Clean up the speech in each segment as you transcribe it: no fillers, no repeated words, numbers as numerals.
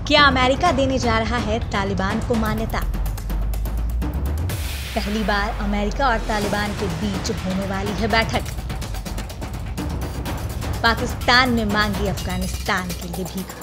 क्या अमेरिका देने जा रहा है तालिबान को मान्यता? पहली बार अमेरिका और तालिबान के बीच होने वाली है बैठक। पाकिस्तान ने मांगी अफगानिस्तान के लिए भीख।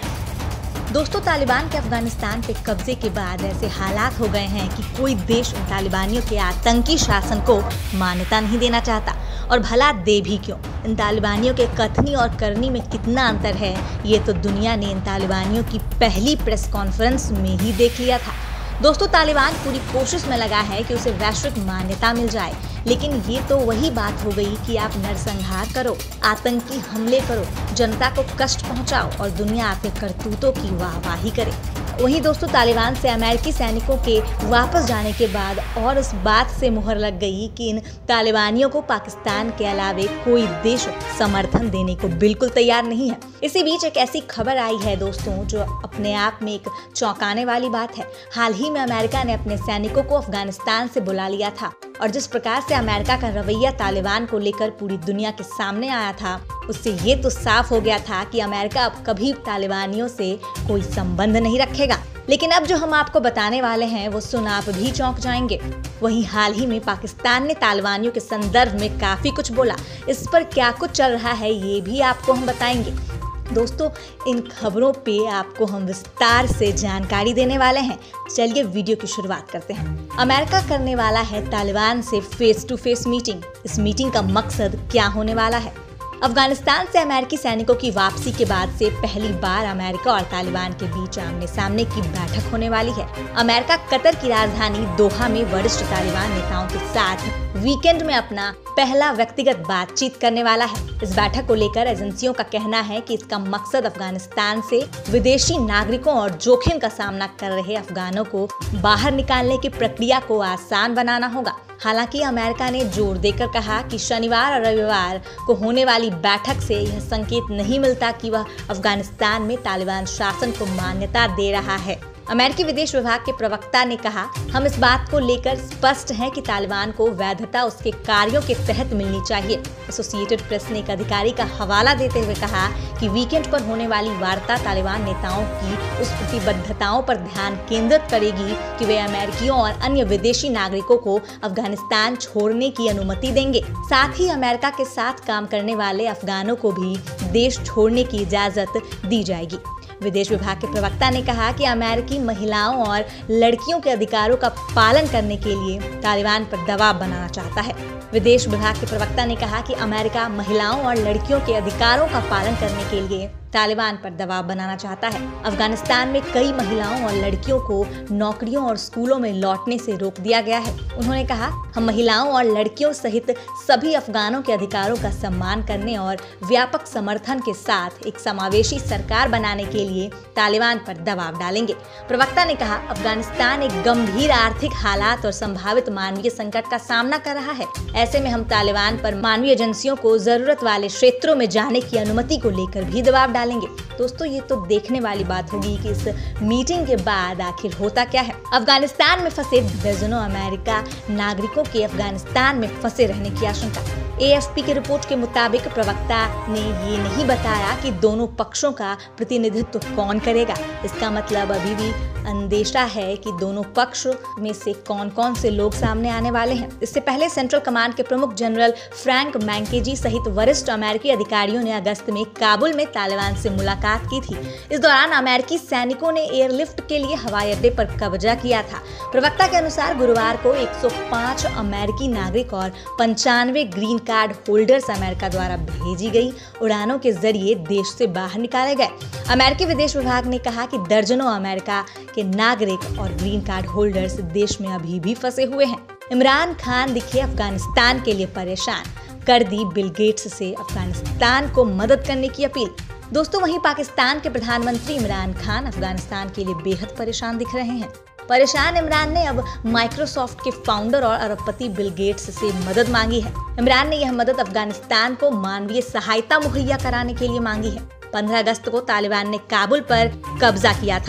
दोस्तों, तालिबान के अफगानिस्तान पे कब्जे के बाद ऐसे हालात हो गए हैं कि कोई देश उन तालिबानियों के आतंकी शासन को मान्यता नहीं देना चाहता। और भला दे भी क्यों? इन तालिबानियों के कथनी और करनी में कितना अंतर है, ये तो दुनिया ने इन तालिबानियों की पहली प्रेस कॉन्फ्रेंस में ही देख लिया था। दोस्तों, तालिबान पूरी कोशिश में लगा है कि उसे वैश्विक मान्यता मिल जाए, लेकिन ये तो वही बात हो गई कि आप नरसंहार करो, आतंकी हमले करो, जनता को कष्ट पहुंचाओ और दुनिया आपके करतूतों की वाहवाही करे। वहीं दोस्तों, तालिबान से अमेरिकी सैनिकों के वापस जाने के बाद और इस बात से मुहर लग गई कि इन तालिबानियों को पाकिस्तान के अलावे कोई देश समर्थन देने को बिल्कुल तैयार नहीं है। इसी बीच एक ऐसी खबर आई है दोस्तों, जो अपने आप में एक चौंकाने वाली बात है। हाल ही में अमेरिका ने अपने सैनिकों को अफगानिस्तान से बुला लिया था और जिस प्रकार से अमेरिका का रवैया तालिबान को लेकर पूरी दुनिया के सामने आया था, उससे ये तो साफ हो गया था कि अमेरिका अब कभी तालिबानियों से कोई संबंध नहीं रखेगा। लेकिन अब जो हम आपको बताने वाले हैं वो सुन आप भी चौंक जाएंगे। वहीं हाल ही में पाकिस्तान ने तालिबानियों के संदर्भ में काफी कुछ बोला। इस पर क्या कुछ चल रहा है ये भी आपको हम बताएंगे। दोस्तों, इन खबरों पे आपको हम विस्तार से जानकारी देने वाले हैं। चलिए वीडियो की शुरुआत करते हैं। अमेरिका करने वाला है तालिबान से फेस टू फेस मीटिंग। इस मीटिंग का मकसद क्या होने वाला है? अफगानिस्तान से अमेरिकी सैनिकों की वापसी के बाद से पहली बार अमेरिका और तालिबान के बीच आमने सामने की बैठक होने वाली है। अमेरिका कतर की राजधानी दोहा में वरिष्ठ तालिबान नेताओं के साथ वीकेंड में अपना पहला व्यक्तिगत बातचीत करने वाला है। इस बैठक को लेकर एजेंसियों का कहना है कि इसका मकसद अफगानिस्तान से विदेशी नागरिकों और जोखिम का सामना कर रहे अफगानों को बाहर निकालने की प्रक्रिया को आसान बनाना होगा। हालांकि अमेरिका ने जोर देकर कहा कि शनिवार और रविवार को होने वाली बैठक से यह संकेत नहीं मिलता कि वह अफगानिस्तान में तालिबान शासन को मान्यता दे रहा है। अमेरिकी विदेश विभाग के प्रवक्ता ने कहा, हम इस बात को लेकर स्पष्ट हैं कि तालिबान को वैधता उसके कार्यों के तहत मिलनी चाहिए। एसोसिएटेड प्रेस ने एक अधिकारी का हवाला देते हुए कहा कि वीकेंड पर होने वाली वार्ता तालिबान नेताओं की उस प्रतिबद्धताओं पर ध्यान केंद्रित करेगी कि वे अमेरिकियों और अन्य विदेशी नागरिकों को अफगानिस्तान छोड़ने की अनुमति देंगे। साथ ही अमेरिका के साथ काम करने वाले अफगानों को भी देश छोड़ने की इजाजत दी जाएगी। विदेश विभाग के प्रवक्ता ने कहा कि अमेरिकी महिलाओं और लड़कियों के अधिकारों का पालन करने के लिए तालिबान पर दबाव बनाना चाहता है। विदेश विभाग के प्रवक्ता ने कहा कि अमेरिका महिलाओं और लड़कियों के अधिकारों का पालन करने के लिए तालिबान पर दबाव बनाना चाहता है। अफगानिस्तान में कई महिलाओं और लड़कियों को नौकरियों और स्कूलों में लौटने से रोक दिया गया है। उन्होंने कहा, हम महिलाओं और लड़कियों सहित सभी अफगानों के अधिकारों का सम्मान करने और व्यापक समर्थन के साथ एक समावेशी सरकार बनाने के लिए तालिबान पर दबाव डालेंगे। प्रवक्ता ने कहा, अफगानिस्तान एक गंभीर आर्थिक हालात और संभावित मानवीय संकट का सामना कर रहा है। ऐसे में हम तालिबान पर मानवीय एजेंसियों को जरूरत वाले क्षेत्रों में जाने की अनुमति को लेकर भी दबाव डालेंगे। दोस्तों, ये तो देखने वाली बात होगी कि इस मीटिंग के बाद आखिर होता क्या है। अफगानिस्तान में फंसे दर्जनों अमेरिका नागरिकों के अफगानिस्तान में फंसे रहने की आशंका। AFP की रिपोर्ट के मुताबिक प्रवक्ता ने ये नहीं बताया कि दोनों पक्षों का प्रतिनिधित्व कौन करेगा। इसका मतलब अभी भी अंदेशा है कि दोनों पक्ष में से कौन कौन से लोग सामने आने वाले हैं। इससे पहले सेंट्रल कमांड के प्रमुख जनरल फ्रैंक मैंकेजी सहित वरिष्ठ अमेरिकी अधिकारियों ने अगस्त में काबुल में तालिबान से मुलाकात की थी। इस दौरान अमेरिकी सैनिकों ने एयरलिफ्ट के लिए हवाई अड्डे पर कब्जा किया था। प्रवक्ता के अनुसार गुरुवार को 105 अमेरिकी नागरिक और 95 ग्रीन कार्ड होल्डर्स अमेरिका द्वारा भेजी गई उड़ानों के जरिए देश से बाहर निकाले गए। अमेरिकी विदेश विभाग ने कहा कि दर्जनों अमेरिका के नागरिक और ग्रीन कार्ड होल्डर्स देश में अभी भी फंसे हुए हैं। इमरान खान दिखे अफगानिस्तान के लिए परेशान, कर दी बिल गेट्स से अफगानिस्तान को मदद करने की अपील। दोस्तों, वहीं पाकिस्तान के प्रधानमंत्री इमरान खान अफगानिस्तान के लिए बेहद परेशान दिख रहे हैं। परेशान इमरान ने अब माइक्रोसॉफ्ट के फाउंडर और अरबपति बिल गेट्स से मदद मांगी है। इमरान ने यह मदद अफगानिस्तान को मानवीय सहायता मुहैया कराने के लिए मांगी है। 15 अगस्त को तालिबान ने काबुल पर कब्जा किया था और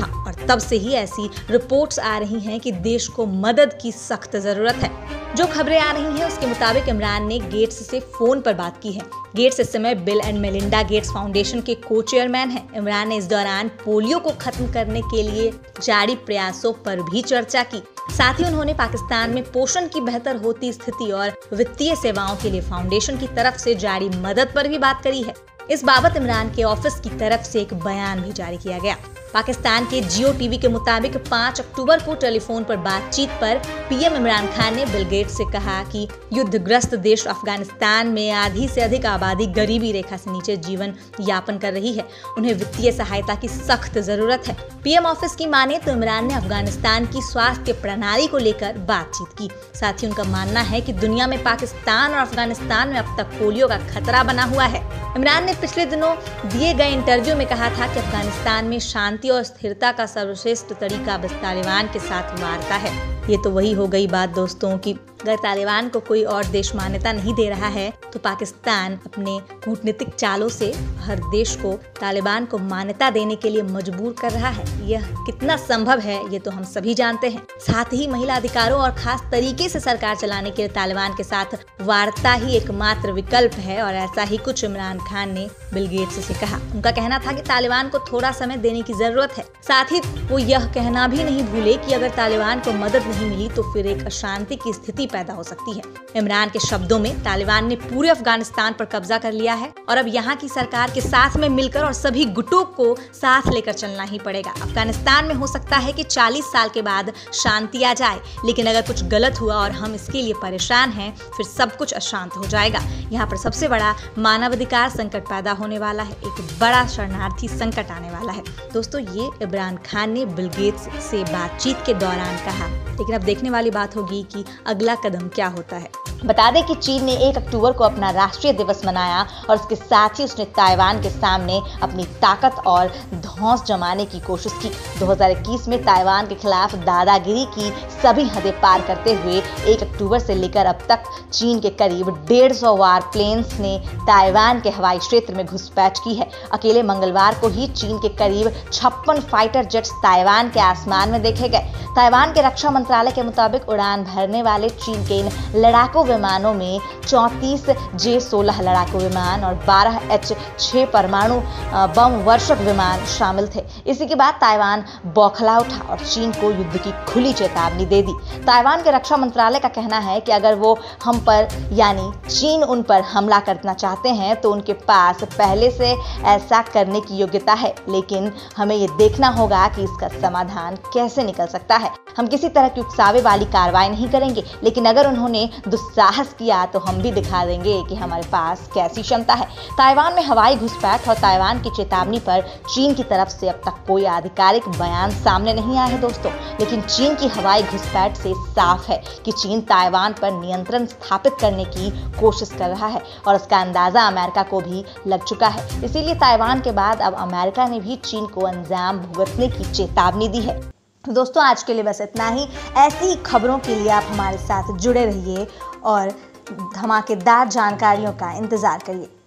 तब से ही ऐसी रिपोर्ट्स आ रही हैं कि देश को मदद की सख्त जरूरत है। जो खबरें आ रही हैं उसके मुताबिक इमरान ने गेट्स से फोन पर बात की है। गेट्स इस समय Bill and Melinda Gates Foundation के को चेयरमैन हैं। इमरान ने इस दौरान पोलियो को खत्म करने के लिए जारी प्रयासों पर भी चर्चा की। साथ ही उन्होंने पाकिस्तान में पोषण की बेहतर होती स्थिति और वित्तीय सेवाओं के लिए फाउंडेशन की तरफ से जारी मदद पर भी बात करी है। इस बाबत इमरान के ऑफिस की तरफ से एक बयान भी जारी किया गया। पाकिस्तान के जियो टीवी के मुताबिक 5 अक्टूबर को टेलीफोन पर बातचीत पर पीएम इमरान खान ने बिल गेट्स से कहा कि युद्धग्रस्त देश अफगानिस्तान में आधी से अधिक आबादी गरीबी रेखा से नीचे जीवन यापन कर रही है। उन्हें वित्तीय सहायता की सख्त जरूरत है। पीएम ऑफिस की माने तो इमरान ने अफगानिस्तान की स्वास्थ्य प्रणाली को लेकर बातचीत की। साथ ही उनका मानना है कि दुनिया में पाकिस्तान और अफगानिस्तान में अब तक पोलियो का खतरा बना हुआ है। इमरान ने पिछले दिनों दिए गए इंटरव्यू में कहा था कि अफगानिस्तान में शांति और स्थिरता का सर्वश्रेष्ठ तरीका बस तालिबान के साथ वार्ता है। ये तो वही हो गई बात दोस्तों कि अगर तालिबान को कोई और देश मान्यता नहीं दे रहा है तो पाकिस्तान अपने कूटनीतिक चालों से हर देश को तालिबान को मान्यता देने के लिए मजबूर कर रहा है। यह कितना संभव है ये तो हम सभी जानते हैं। साथ ही महिला अधिकारों और खास तरीके से सरकार चलाने के लिए तालिबान के साथ वार्ता ही एकमात्र विकल्प है और ऐसा ही कुछ इमरान खान ने बिल गेट्स से कहा। उनका कहना था कि तालिबान को थोड़ा समय देने की जरूरत है। साथ ही वो यह कहना भी नहीं भूले कि अगर तालिबान को मदद नहीं मिली तो फिर एक अशांति की स्थिति पैदा हो सकती है। इमरान के शब्दों में तालिबान ने पूरे अफगानिस्तान पर कब्जा कर लिया है और अब यहाँ की सरकार के साथ में मिलकर और सभी गुटों को साथ लेकर चलना ही पड़ेगा। अफगानिस्तान में हो सकता है कि 40 साल के बाद शांति आ जाए, लेकिन अगर कुछ गलत हुआ और हम इसके लिए परेशान हैं फिर सब कुछ अशांत हो जाएगा। यहाँ पर सबसे बड़ा मानवाधिकार संकट पैदा होने वाला है, एक बड़ा शरणार्थी संकट आने वाला है। दोस्तों ये इमरान खान ने बिल गेट्स से बातचीत के दौरान कहा, लेकिन अब देखने वाली बात होगी कि अगला कदम क्या होता है। बता दें कि चीन ने 1 अक्टूबर को अपना राष्ट्रीय दिवस मनाया और इसके साथ ही उसने ताइवान के सामने अपनी ताकत और धौंस जमाने की कोशिश की। 2021 में ताइवान के खिलाफ दादागिरी की सभी हदें पार करते हुए 1 अक्टूबर से लेकर अब तक चीन के करीब 150 वार प्लेन्स ने ताइवान के हवाई क्षेत्र में घुसपैठ की है। अकेले मंगलवार को ही चीन के करीब 56 फाइटर जेट्स ताइवान के आसमान में देखे गए। ताइवान के रक्षा मंत्रालय के मुताबिक उड़ान भरने वाले चीन के इन लड़ाकू विमानों में 34 J-16 लड़ाकू विमान और 12 H-6 परमाणु बम वर्षक विमान शामिल थे। इसी के बाद ताइवान बौखला उठा और चीन को युद्ध की खुली चेतावनी दे दी। ताइवान के रक्षा मंत्रालय का कहना है कि अगर वो हम पर यानी चीन उन पर हमला करना चाहते हैं तो उनके पास पहले से ऐसा करने की योग्यता है, लेकिन हमें ये देखना होगा कि इसका समाधान कैसे निकल सकता है। हम किसी तरह की उकसावे वाली कार्रवाई नहीं करेंगे, लेकिन अगर उन्होंने दुस्साहस किया तो हम भी दिखा देंगे कि हमारे पास कैसी क्षमता है। ताइवान में हवाई घुसपैठ और ताइवान की चेतावनी पर चीन की तरफ से अब तक कोई आधिकारिक बयान सामने नहीं आया है दोस्तों, लेकिन चीन की हवाई घुसपैठ से साफ है कि चीन ताइवान पर नियंत्रण स्थापित करने की कोशिश कर रहा है और इसका अंदाजा अमेरिका को भी लग चुका है। इसीलिए ताइवान के बाद अब अमेरिका ने भी चीन को अंजाम भुगतने की चेतावनी दी है। दोस्तों आज के लिए बस इतना ही। ऐसी ही खबरों के लिए आप हमारे साथ जुड़े रहिए और धमाकेदार जानकारियों का इंतजार करिए।